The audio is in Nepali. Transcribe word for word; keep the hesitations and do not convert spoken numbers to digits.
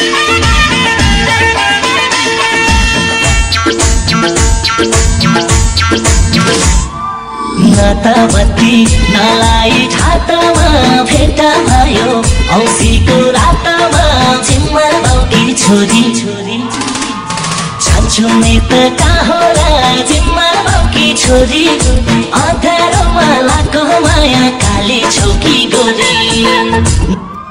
नाताबत्ती नलाई ठातामा भेट भयो औँसीको रातमा झिम्मर बाउकी छोरी छोरी छान्छुमे त कहाँ होला झिम्मर बाउकी छोरी अँध्यारोमा लाको माया काली छौकी गोरी।